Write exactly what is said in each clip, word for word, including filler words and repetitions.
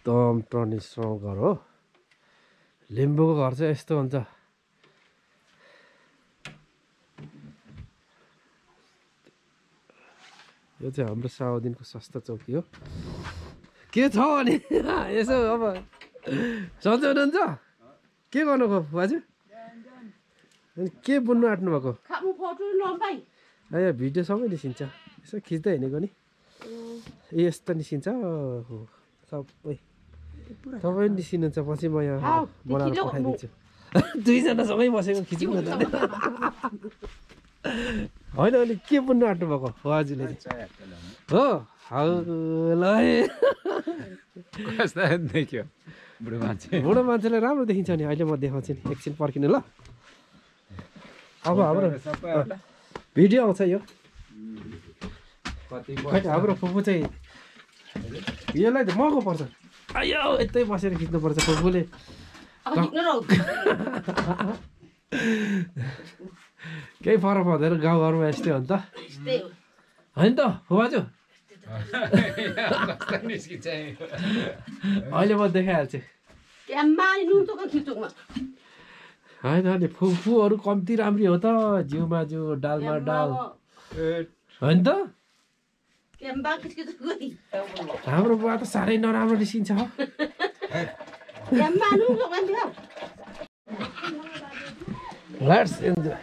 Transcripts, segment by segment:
एकदम ट्रेडिसनल घर हो। लिम्बूको घर चाहिँ यस्तो हुन्छ। यो चाहिँ हाम्रो सावदिनको सस्ता चौकी हो। के छ भने यसो अब सन्चै हुनुहुन्छ? के गर्नुको बाजे? अनि के बुन्नु आँट्नु भएको? ए भिडियो सबै निस्किन्छ, यसो खिच्दै हिँडेको नि। ए यस्तो निस्किन्छ सबै सबै निस्किनुहुन्छ। पछि म यहाँ बनाएर पठाइदिन्छु। दुईजनासँगै बसेको खिच्नु न त। होइन अनि के बुन्नु आँट्नु भएको बाजुले? हो ल देखियो बुढो मान्छे बुढो मान्छेलाई राम्रो देखिन्छ नि। अहिले म देखाउँछु नि, एकछिन पर्खिनु ल। अब हाम्रो भिडियो आउँछ यो। हाम्रो फुपू चाहिँ यसलाई त महँगो पर्छ। आयो यतै बसेर खिच्नुपर्छ फुपूले। केही फरक पर्दैन, गाउँघरमा यस्तै हो नि त, होइन त फुबाजु? अहिले म देखाइहाल्छु। होइन नि फुपूहरू कम्ती राम्री हो त, जिउमा जिउ डालमा डाल, होइन त? हाम्रो बुवा त साह्रै नराम्रो निस्किन्छ। Let's enjoy.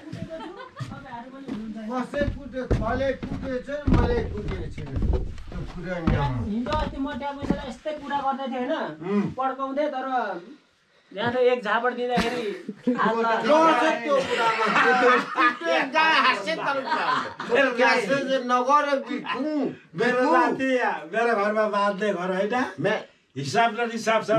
पड्काउँदै तर यहाँ त एक झापड दिँदाखेरि मेरो घरमा बाँध्ने घर होइन, हिसाब र निसाब छ।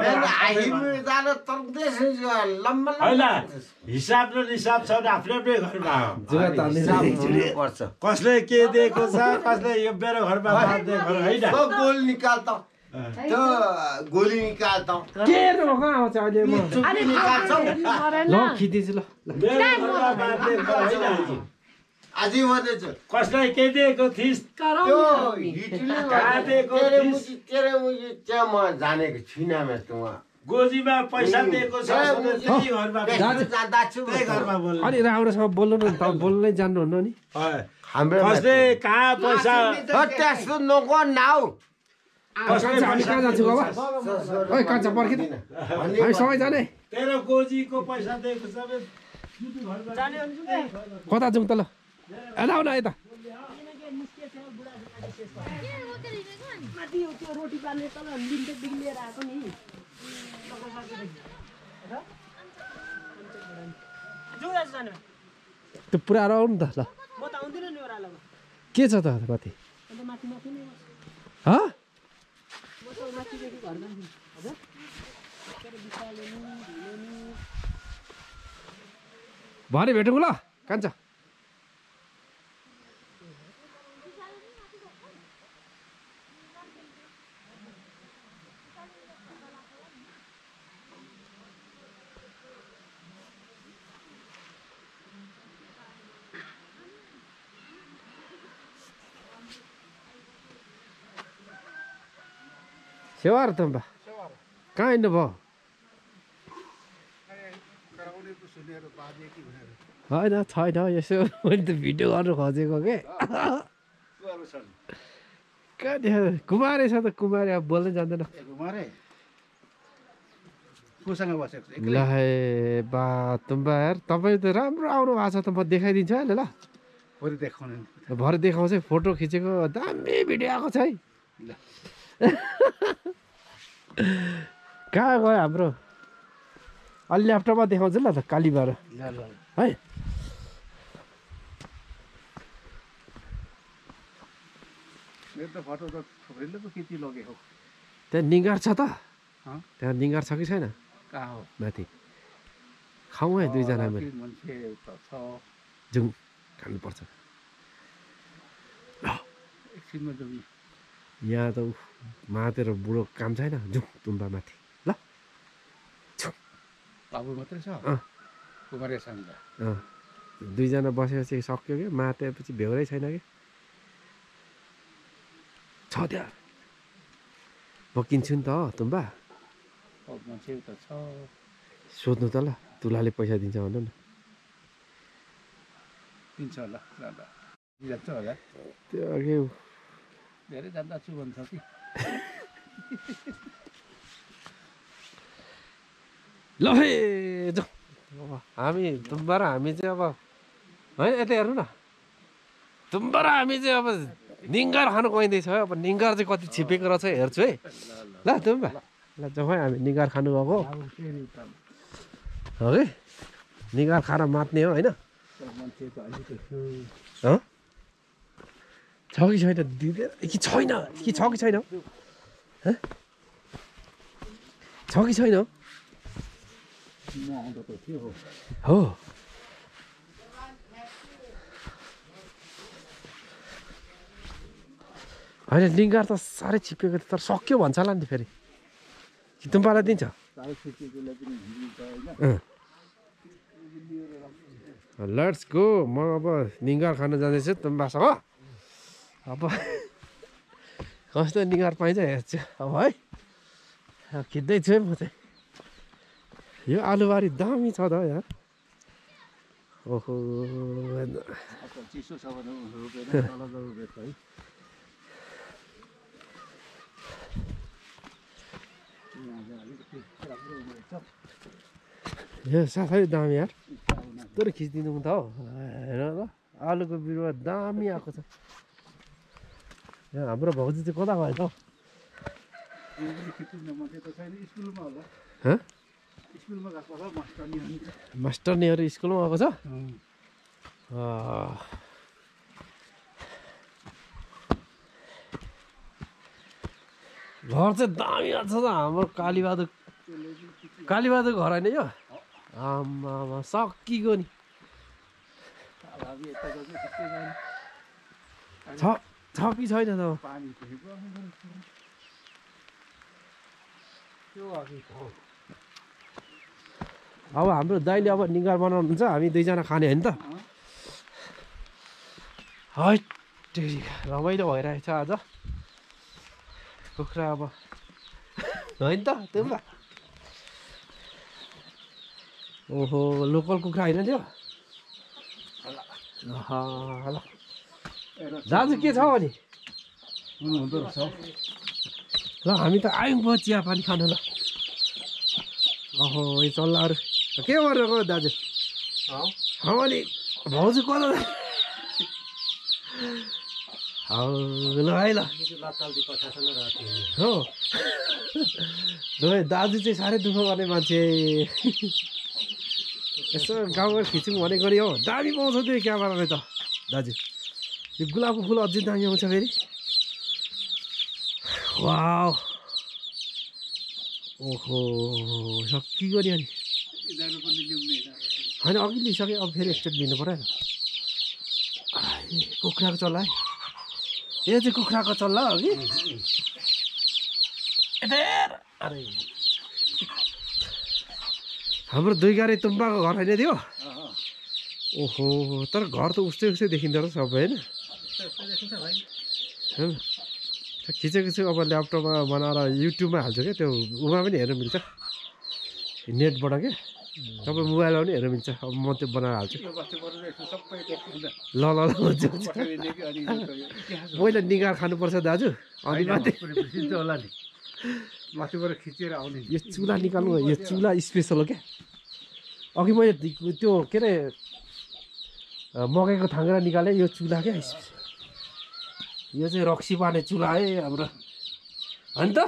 हिसाब र निसाब छ आफ्नै आफ्नै घरमा पर्छ। कसले के दिएको छ, कसले यो मेरो घरमा बाँध्ने घर होइन। गोल निकाल त, त्यो गोली निकाल त के कहाँ आउँछ अहिले म ल खिचिदिन्छु ल। मेरो घरमा बाँध्ने घर होइन। अझै भन्दैछु कसलाई के दिएको थिइस्? त्यो हिटले तेरे मुजी तेरे मुजी त्यहाँ म जानेको छुइनँ म त्यहाँ। गोजीमा पैसा दिएको छ त्यही घरमा जाँदा छु त्यही घरमा बोल्नु। अनि राम्रोसँग बोल्नु न, त बोल्नै जान्नुहुन्न नि। कसले कहाँ पैसा त्यस्तो नगर नाउ। हामी कहाँ जान्छौँ बाबा? ओइ कान्छ पर्खिन, हामी सँगै जाने। तेरो गोजीको पैसा दिएको छ कता जाउँ त ल? आऊ न यता। रोटी पाल्ने तल लिन्टरदेखि लिएर आएको नि। त्यो पुरा आउनु नि त ल। म त आउँदिनँ नि ओह्रालोमा। के छ त कति? अन्त माथि माथि नै ह? म त माथिदेखि घर जान्छु। हजुर भरे भेटौँ ल कान्छ। सेवार त कहाँ हिँड्नु भयो? होइन छैन, यसो मैले त भिडियो गर्नु खोजेको के। कहाँ देखा कुमारे छ त, कुमारे अब बोल्नै जान्दैन। ल हे बा तुम्बा यार, तपाईँ त राम्रो आउनु भएको छ त, म देखाइदिन्छु अहिले ल। भरे देखाउने भरे देखाउँछ, फोटो खिचेको दामी भिडियो आएको छ है। कहाँ गयो हाम्रो? अलि ल्यापटपमा देखाउँछु ल त, कालीबार है। फोटो त थुप्रैले पो खिची लगेको। त्यहाँ निगार छ त? त्यहाँ निगार छ कि छैन? कहाँ हो? माथि खाउँ है दुईजना मैले। मान्छे त छ, जाउँ खानुपर्छ। एकछिनमा जाउँ। यहाँ त मातेर बुढो काम छैन, जाउँ तुम्बा माथि ल। बाबु मात्रै छ, कुमारे सँग अँ दुईजना बसेपछि सक्यो कि, मातेपछि भ्याउरै छैन कि। छ त्यहाँ म किन्छु नि त तुम्बा। मान्छे त छ सोध्नु त ल तुलाले पैसा दिन्छ भन्नु न दिन्छ होला जाँदा जान्छ होला त्यो अघि धेरै जाँदा छु भन्छ कि ल है जाउँ अब हामी तुम्बा र हामी चाहिँ अब है यता हेर्नु न तुम्बा र हामी चाहिँ अब निङ्गार खानु गइँदैछ है अब निङ्गार चाहिँ कति छिपेको रहेछ हेर्छु है ल तुम्बा ल जाउँ है हामी निङ्गार खानु गएको हो कि निगार खाएर मात्ने हो होइन छ कि छैन दिँदैन कि छैन कि छ कि छैन छ कि छैन हो होइन निगार त साह्रै छिपेको थियो तर सक्यो भन्छ होला नि फेरि कि तुम्बालाई दिन्छ लेट्स गो म अब निगार खान जाँदैछु तुम्बासँग अब कस्तो निगार पाइन्छ हेर्छु अब है खिच्दैछु है म चाहिँ यो आलुबारी दामी छ त यार ओहो चिसो छ भने रोपेर तल रोपेछ है यो साह्रै दामी यार तर खिचिदिनु त हौ हेर ल आलुको बिरुवा दामी आएको छ यहाँ हाम्रो भाउजू चाहिँ कता गयो त हौ मास्टरनीहरू स्कुलमा आएको छ घर चाहिँ दामी छ त हाम्रो कालीबहादुर कालीबहादुर घर होइन यो आमा सकिगयो नि छ छ कि छैन त अब हाम्रो दाइले अब निगार बनाउनुहुन्छ हामी दुईजना खाने होइन त है रमाइलो भइरहेछ आज कुखुरा अब होइन त त्यो पनि ओहो लोकल कुखुरा होइन त्यो ल दाजु के छ भने ल हामी त आयौँ भयो चिया पानी खानु ल ओहो यो चल्लाहरू के गरेर गयो दाजु अनि भाउजू कता ल है ल हो दाजु चाहिँ साह्रै दुःख गर्ने मान्छे यसो गाउँमा खिचौँ भनेको नि हो दामी पाउँछ त्यो क्यामेराले त दाजु यो गुलाबको फुल अझै दामी आउँछ फेरि वाउ ओहो सकिगयो नि अनि होइन अघि लिइसकेँ अब फेरि एकचोटि लिनु पऱ्यो नि कुखुराको चल्ला है यो चाहिँ कुखुराको चल्ला हो कि अरे हाम्रो दुई गाडी तुम्बाको घर होइन थियो ओहो तर घर त उस्तै उस्तै देखिँदो रहेछ सबै होइन खिचेको छु अब ल्यापटपमा बनाएर युट्युबमा हाल्छु क्या त्यो उमा पनि हेर्नु मिल्छ नेटबाट क्या तपाईँ मोबाइलमा पनि हेर्नु मिल्छ अब म त्यो बनाएर हाल्छु ल ल ल हुन्छ पहिला निगार खानुपर्छ दाजु अनि मात्रै होला नि माथिबाट खिचेर आउने यो चुला निकाल्नु यो चुला स्पेसल हो क्या अघि मैले त्यो के अरे मकैको थाङ्ग्रा निकालेँ यो चुला क्या यो चाहिँ रक्सी पार्ने चुला है हाम्रो होइन त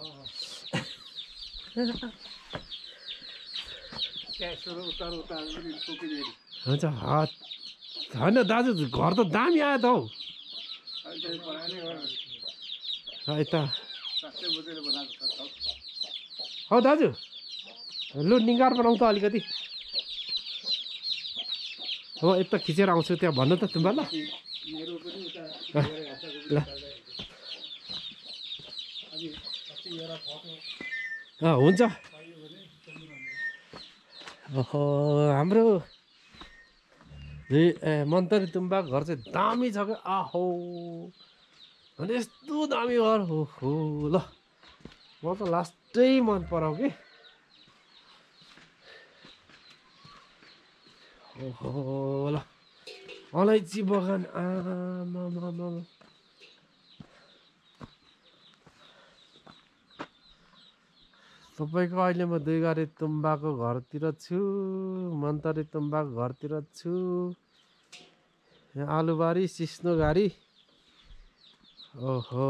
हुन्छ होइन दाजु घर त दामी आयो त हौ यता हौ दाजु लु निगार बनाउँ त अलिकति अब यता खिचेर आउँछु त्यहाँ भन्नु त तुम्बा ल ल हुन्छ ओहो हाम्रो ए मन्तरी तुम्बाको घर चाहिँ दामी छ क्या आहो अनि यस्तो दामी घर हो हो ल म त लास्टै मन पराउ कि ओहो ल अलैँची बगान आमामामा तपाईँको अहिले म दुई गाडी तुम्बाको घरतिर छु मन्तरी तुम्बाको घरतिर छु यहाँ आलुबारी सिस्नो गाडी ओहो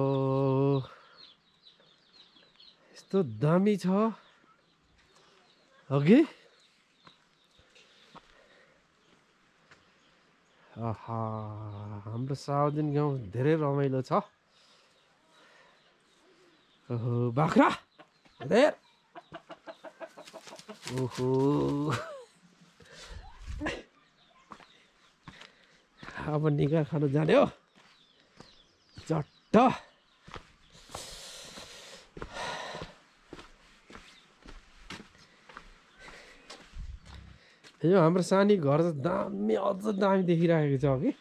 यस्तो दामी छ अघि आहा हाम्रो साउदिन गाउँ धेरै रमाइलो छ ओहो बाख्रा धेर ओहो अब निगार खानु जाने हो चट्ट यो हाम्रो सानी घर त दामी अझ दामी देखिरहेको छ कि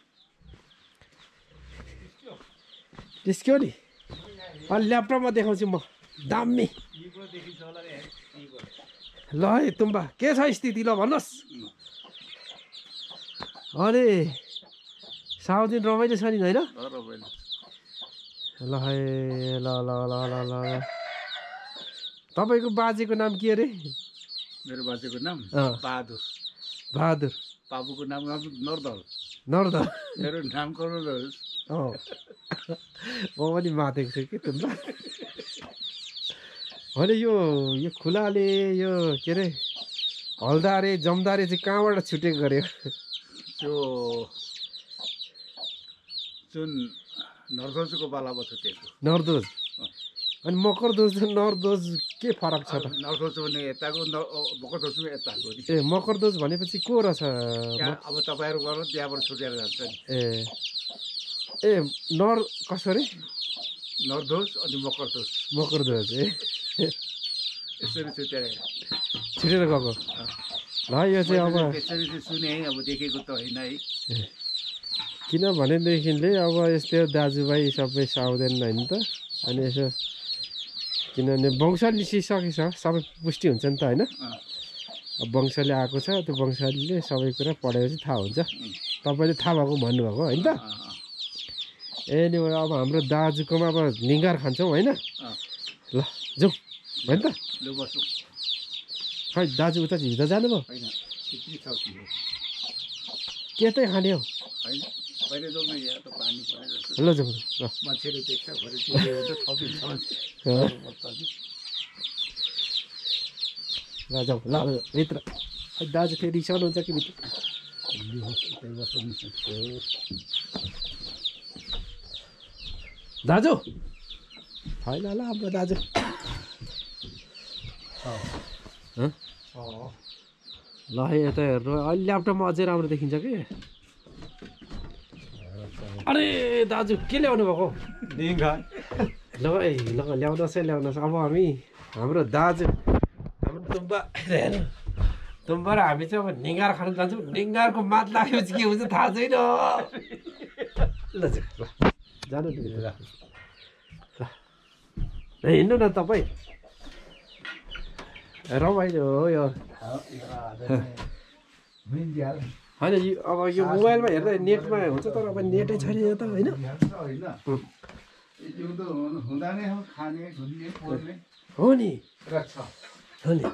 त्यसको नि अलि ल्यापटपमा देखाउँछु म दामी ल है तुम्बा के छ स्थिति ल भन्नुहोस् अरे साउदिन रमाइलो छ नि होइन ल है ल ल ल ल ल तपाईँको बाजेको नाम के अरे मेरो बाजेको नाम बहादुर बहादुर बाबुको नाम नरदल नरदल मेरो नाम करोडल अँ म पनि मातेको छु कि तुम्बा होइन यो यो खुलाले यो के अरे हल्दारे जमदारे चाहिँ कहाँबाट छुटेको गऱ्यो त्यो जुन नरदोजको पालामा छुटेको नरदोज अनि मकरदोज र नरदोज के फरक छ त नरदोज भने यताको मकरदोज पनि यताको ए मकरदोज भनेपछि को रहेछ अब तपाईँहरू गर्नु त्यहाँबाट छुटेर जान्छ नि ए ए नर कसरी नरदोज अनि मकरदोज मकरदोज ए यसरी छुटेर छुटेर गएको ल यो चाहिँ अब यसरी चाहिँ सुने है अब देखेको त होइन है किनभनेदेखिले अब यस्तै दाजुभाइ सबै साउदेन होइन त अनि यसो किनभने वंश निस्किसकेको छ सबै पुष्टि हुन्छ नि त होइन अब वंशले आएको छ त्यो वंशले सबै कुरा पढेपछि थाहा हुन्छ तपाईँले थाहा भएको भन्नुभएको होइन त ए नि अब हाम्रो दाजुकोमा अब निगार खान्छौँ होइन ल जाउँ होइन त लु बसौँ खै दाजु उता हिँड्दा जानुभयो होइन के खाने हो होइन पहिले जाउँ न यहाँ त पानी परेर ल जाउँ ल मान्छेले देख्छ भरे चिन्ने हुन्छ थपिन्छ ल जाउँ ल भित्र दाजु फेरि रिसाउनुहुन्छ कि भित्र दाजु होइन ल हाम्रो दाजु ल यता हेर्नु अहिले ल्यापटपमा अझै राम्रो देखिन्छ कि अरे दाजु के ल्याउनु भएको ल है ल ल्याउनुहोस् है ल्याउनुहोस् अब हामी हाम्रो दाजु हाम्रो तुम्बा हेर्नु तुम्बा र हामी चाहिँ अब निगार खानु जान्छौँ निगारको मात लागेपछि के हुन्छ थाहा छैन ल ल जानु नि ल हिँड्नु न तपाईँ रमाइलो हो यो होइन अब यो मोबाइलमा हेर्दा नेटमा हुन्छ तर अब नेटै छैन यो त होइन हो नि हो नि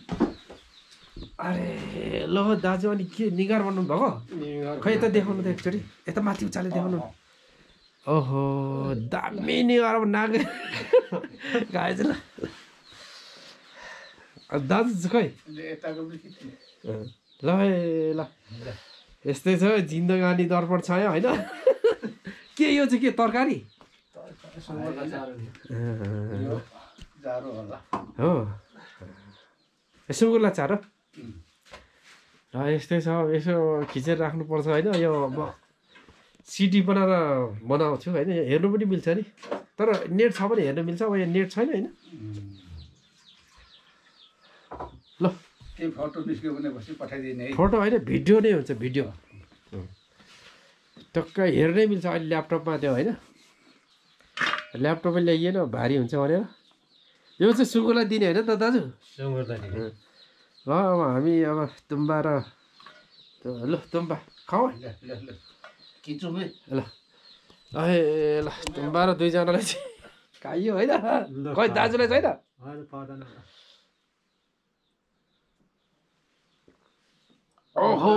अरे ल दाजु अनि के निगार बनाउनु भएको खै यता देखाउनु त एकचोटि यता माथि उचाले देखाउनु ओहो दामी निगार अब नाग गाएछ ल दाजु खै ल है ल यस्तै छ जिन्दगानी दर्पण छ होइन के यो चाहिँ के तरकारी हो सुँगुरलाई चारो र यस्तै छ यसो खिचेर राख्नुपर्छ होइन यो म सिडी बनाएर बनाउँछु होइन हेर्नु पनि मिल्छ नि तर नेट छ भने हेर्नु मिल्छ अब यहाँ नेट छैन होइन ल केही फोटो निस्क्यो भने पछि पठाइदिने है फोटो होइन भिडियो नै हुन्छ भिडियो टक्क हेर्नै मिल्छ अहिले ल्यापटपमा त्यो होइन ल्यापटपमा ल्याइएन भारी हुन्छ भनेर यो चाहिँ सुँगुरलाई दिने होइन त दाजु सुँगुरलाई ल अब हामी अब तुम्बा र ल तुम्बा खाऊ किचुम है ल ए ल तुम्बा र दुईजनालाई चाहिँ खाइयो होइन खै दाजुलाई छैन ओहो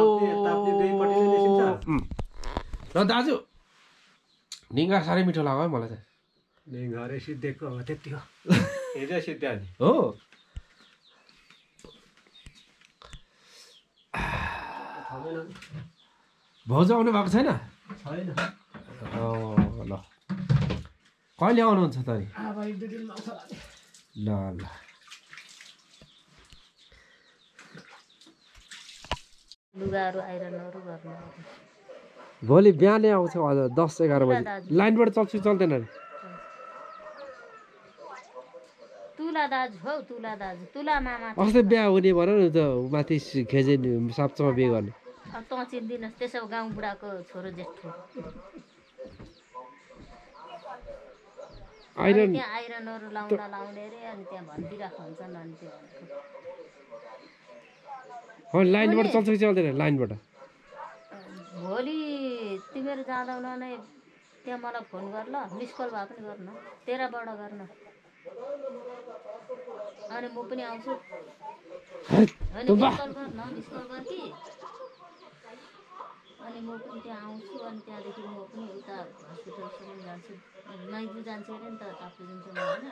र दाजु निङ्गा साह्रै मिठो लाग्यो है मलाई चाहिँ घरै सिद्धिएको अब त्यति हो हिजो सिद्ध्या नि हो भाउजू आउनु भएको छैन छैन ल कहिले आउनुहुन्छ त नि अब एक दुई दिनमा आउँछ ल ल लुगाहरू आइरहनुहरू गर्नु भोलि बिहानै आउँछ अझ दस एघार बजी लाइनबाट चल्छु चल्दैन नि तुला दाजु हौ तुला दाजु तुला मामा अस्ति बिहा हुने भन न त माथि खेजे साप्चोमा बिहे गर्ने अब तँ चिन्दिनस् त्यसो गाउँ बुढाको छोरो जेठो आइरन त्यहाँ आइरनहरू लाउँदा लाउने अरे अनि त्यहाँ भनिदिइरहेको हुन्छन् अनि त्यो लाइनबाट चल्छ कि चल्दैन लाइनबाट भोलि तिमीहरू जाँदा नै त्यहाँ मलाई फोन गर ल मिस कल भए पनि गर्न तेह्रबाट गर्न अनि म पनि आउँछु होइन मिस कल गर न मिस कल गर कि अनि म पनि त्यहाँ आउँछु अनि त्यहाँदेखि म पनि उता हस्पिटलसम्म जान्छु माइजू जान्छु अरे नि त ताप्लेजुङसम्म होइन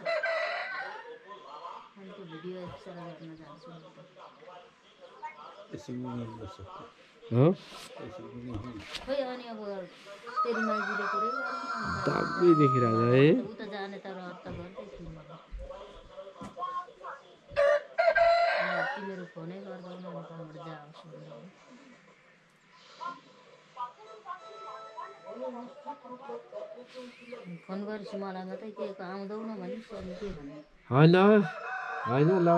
अनि त्यो भिडियो एक्सरे गर्न जान्छु खोइ अनि अब तेरो माइजूले कुरै दामी देखिरहेको है उता जाने त रहर त गर्दै थिएन तिमीहरू फोनै गर्दैन अनि कहाँबाट जाओस् फोन गरेपछि मलाई मात्रै के आउँदौ न भनिस् अनि के भन्नु होइन होइन ल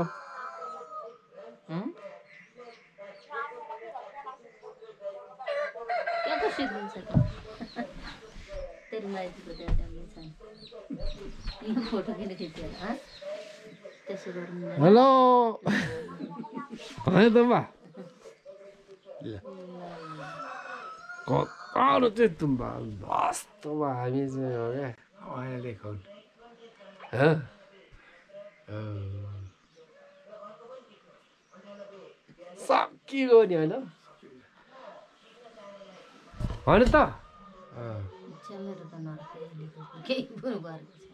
क्या को सिक्नुहुन्छ त तेरो माइतीको त्यहाँ राम्रो छ यो फोटो किन खिच्यो त्यसो गर्नु हेलो होइन त बा कतारो चाहिँ तुम्बा वास्तवमा हामी चाहिँ हो क्या अहिले देखाउनु सकिगयो नि होइन होइन त मेरो त नराखेको केही कुरो गरेको छैन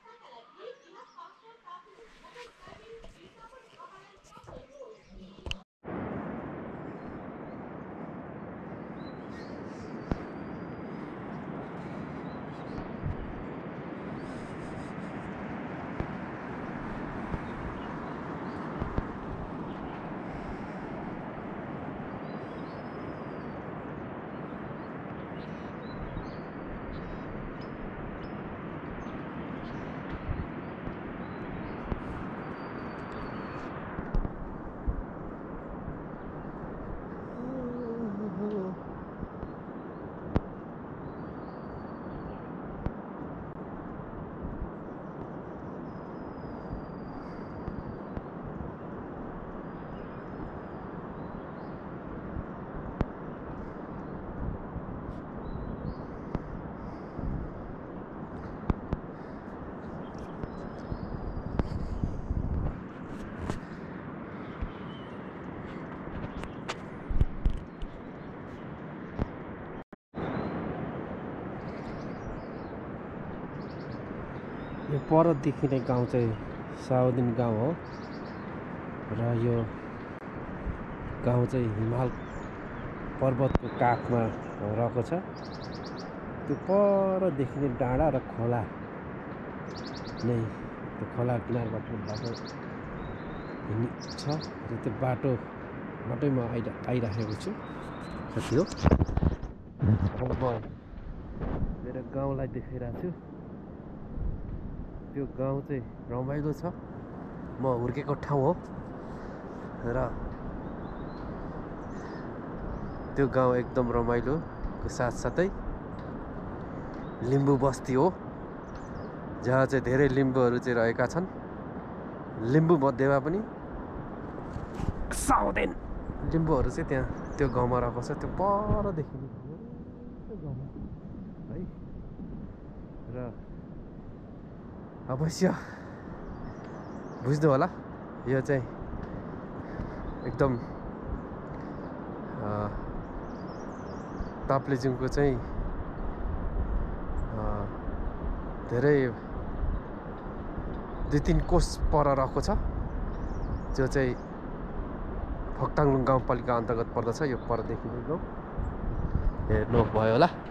यो पर देखिने गाउँ चाहिँ सावदिन गाउँ हो र यो गाउँ चाहिँ हिमाल पर्वतको काखमा रहेको छ त्यो पर देखिने डाँडा र खोला नै त्यो खोला किनारबाट बाटो हिँड्ने छ र त्यो बाटोबाटै म आइरा आइराखेको छु कति हो अब म मेरो गाउँलाई देखाइरहेको छु त्यो गाउँ चाहिँ रमाइलो छ म हुर्केको ठाउँ हो र त्यो गाउँ एकदम रमाइलोको साथसाथै लिम्बू बस्ती हो जहाँ चाहिँ धेरै लिम्बूहरू चाहिँ रहेका छन् लिम्बू मध्येमा पनि सावदेन लिम्बूहरू चाहिँ त्यहाँ त्यो गाउँमा रहेको छ त्यो पर देखिने गाउँमा है र अवश्य बुझ्नु होला यो चाहिँ एकदम ताप्लेजुङको चाहिँ धेरै दुई तिन कोस पर रहेको छ जो चाहिँ फक्ताङ गाउँपालिका अन्तर्गत पर्दछ यो पर देखिने गाउँ हेर्नु भयो होला।